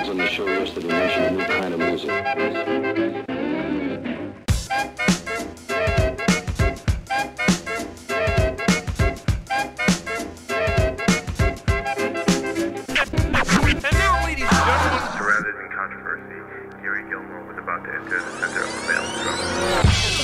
on the show yesterday mentioned a new kind of music. Surrounded in controversy, Gary Gilmore was about to enter the center of a maelstrom.